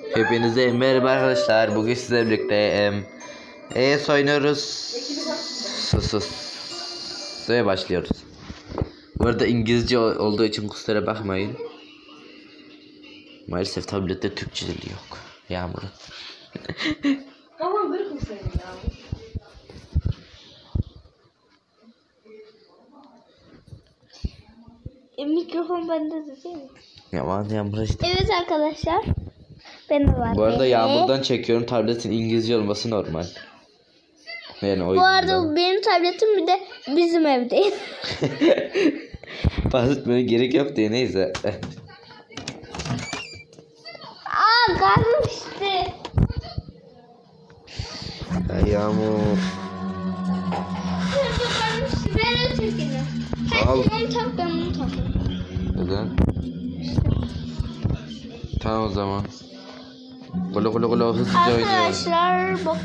Hepinize merhaba arkadaşlar. Bugün sizlerle birlikte ES oynuyoruz. Suya başlıyoruz. Bu arada İngilizce olduğu için kusura bakmayın. Maalesef tablette Türkçe dili yok. Yağmur. Tamam bırakın seni ya. Mikrofon bende de değil mi? Yaman Yağmur işte. Evet arkadaşlar. Ben de var. Bu arada Yağmur'dan çekiyorum. Tabletin İngilizce olması normal. Yani Bu arada benim tabletim bir de bizim evde. bahsetmeye gerek yok diye neyse. Karnım işte. Ay Yağmur. Ben ötekini. Al. Sen tak ben bunu takayım. Neden? Tamam o zaman. Golo hızlıca oynayalım. Arkadaşlar bok.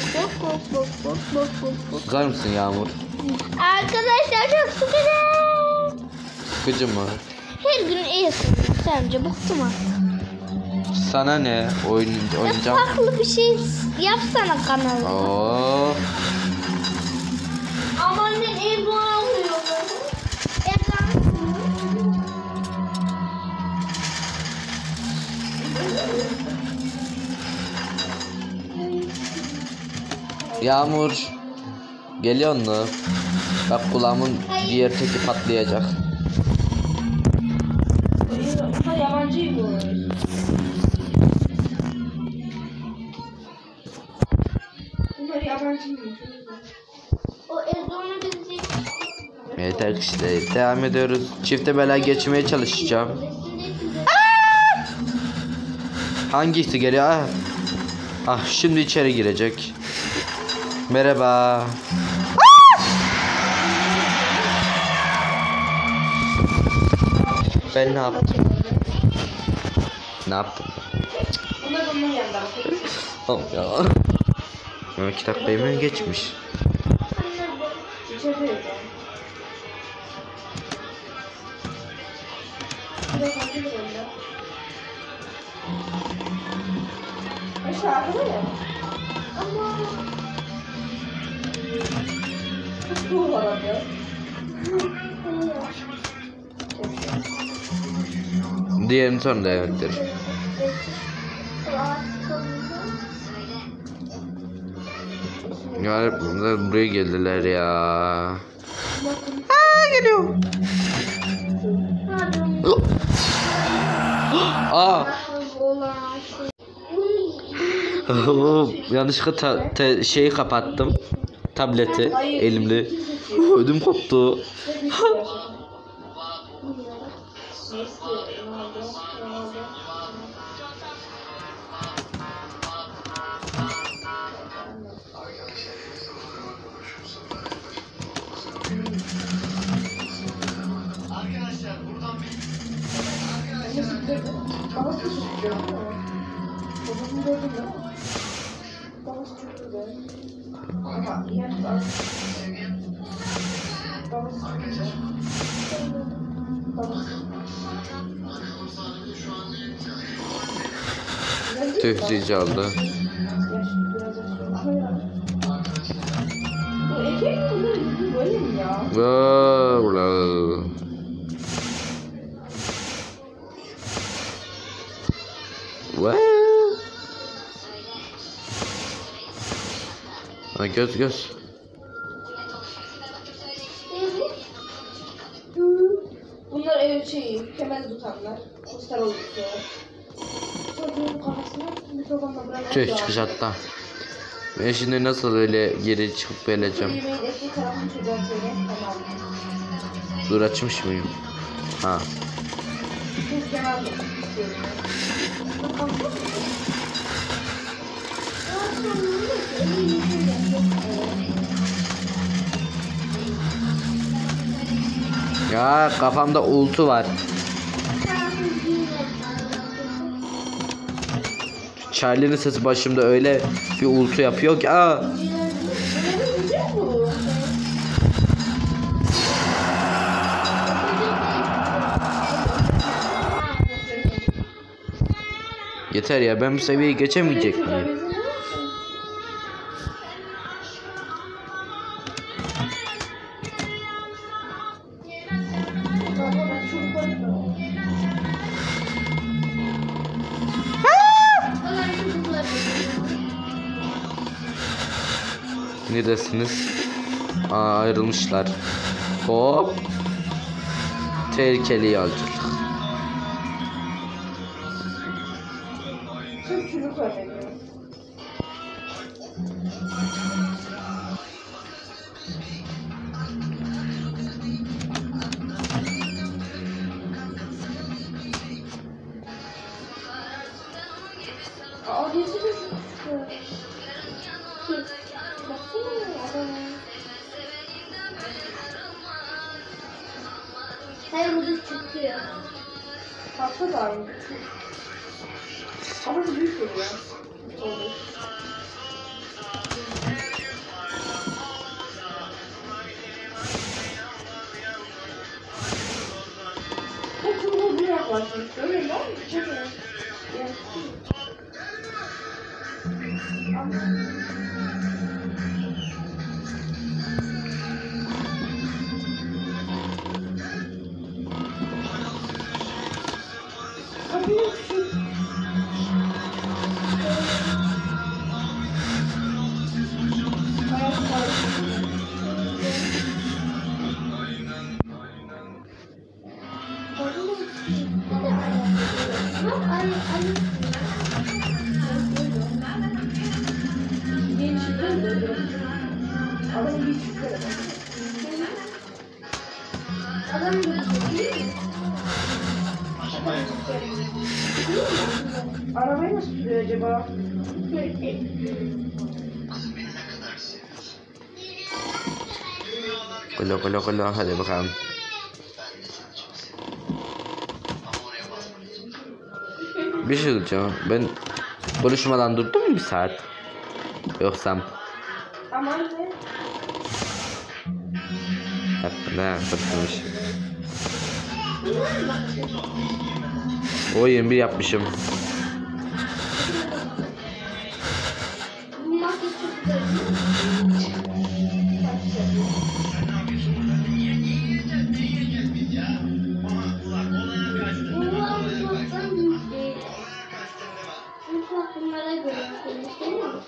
Sıkar mısın Yağmur? Arkadaşlar çok sıkıcı. Sıkıcı mı? Her gün iyisin. Sence bıktım artık. Sana ne? Oynayacağım. Farklı bir şey yapsana kanalda. Oo. Ama annen Erdoğan alıyor. Yağmur. Geliyor mu? Bak kulağımın diğer teki patlayacak. Bunlar yabancı bu. Bunlar yabancıymış. O Erdoğan'a benziyor. Evet arkadaşlar devam ediyoruz. Çifte bela geçmeye çalışacağım. Hangisi geliyor? Şimdi içeri girecek. Merhaba. Ben ne yaptım? Ne yaptım? Bunlar bunun yanında. Tamam ya. 2 dakikayı mı geçmiş? İçeride yok. Aşağıda ya. Ama çok cool oldu. Diğerini sonra da evettir. Yani bunlar buraya geldiler ya. Geliyor. Yanlışlıkla şeyi kapattım. Tableti elimle. Ödüm koptu. Tüh aldı. Bu erkek mi böyle mi ya? Göz. Bunlar kemer tutanlar. Poster oluyor. Çocuğun kafasına mikrofonla bırakıyor. Tüh çıkış hatta. Ben şimdi nasıl öyle geri çıkıp geleceğim? Yemeğin eski tarafını çocuğa söyle. Tamam. Dur açmış mıyım? Ha. Çok kenar mı? Ya kafamda ultu var. Charlie'nin sesi başımda öyle bir ultu yapıyor ki. Yeter ya, ben bu seviyeyi geçemeyecek miyim? Neredesiniz? Aa, ayrılmışlar. Hop. Tehlikeli yolculuk. Sırf çocuk öğreniyor. Aa, birisi de çıkıyor. Baksana adamı. Hayır bu da çıkıyor. Tatlı da aynı. Ama büyük oluyor. Olur. Bu çubuğu bir yaklaşmış. Öyle mi? Çok iyi. Arabayı nasıl sürüyor acaba? Golo golo golo, hadi bakalım. Bir şey diyeceğim. Ben konuşmadan durdum mu bir saat? Yoksa Aman ne? ne tutmuş. O 21 yapmışım. Bu makyaj çok güzel. Bunlara göre değil mi?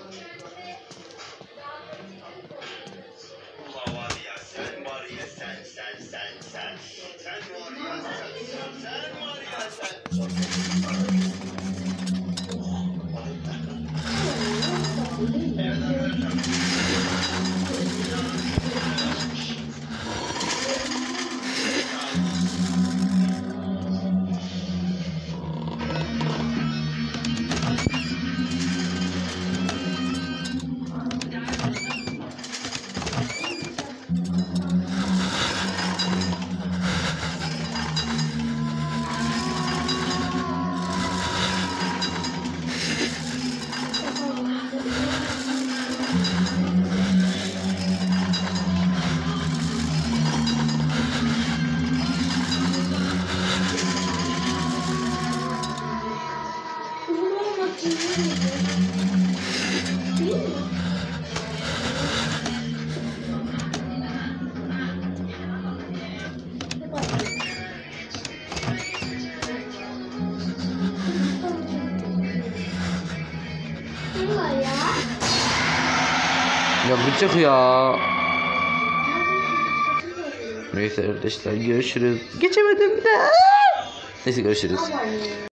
Ya bıçak ya. Neyse arkadaşlar, görüşürüz. Geçemedim de. Neyse görüşürüz. Aman ya.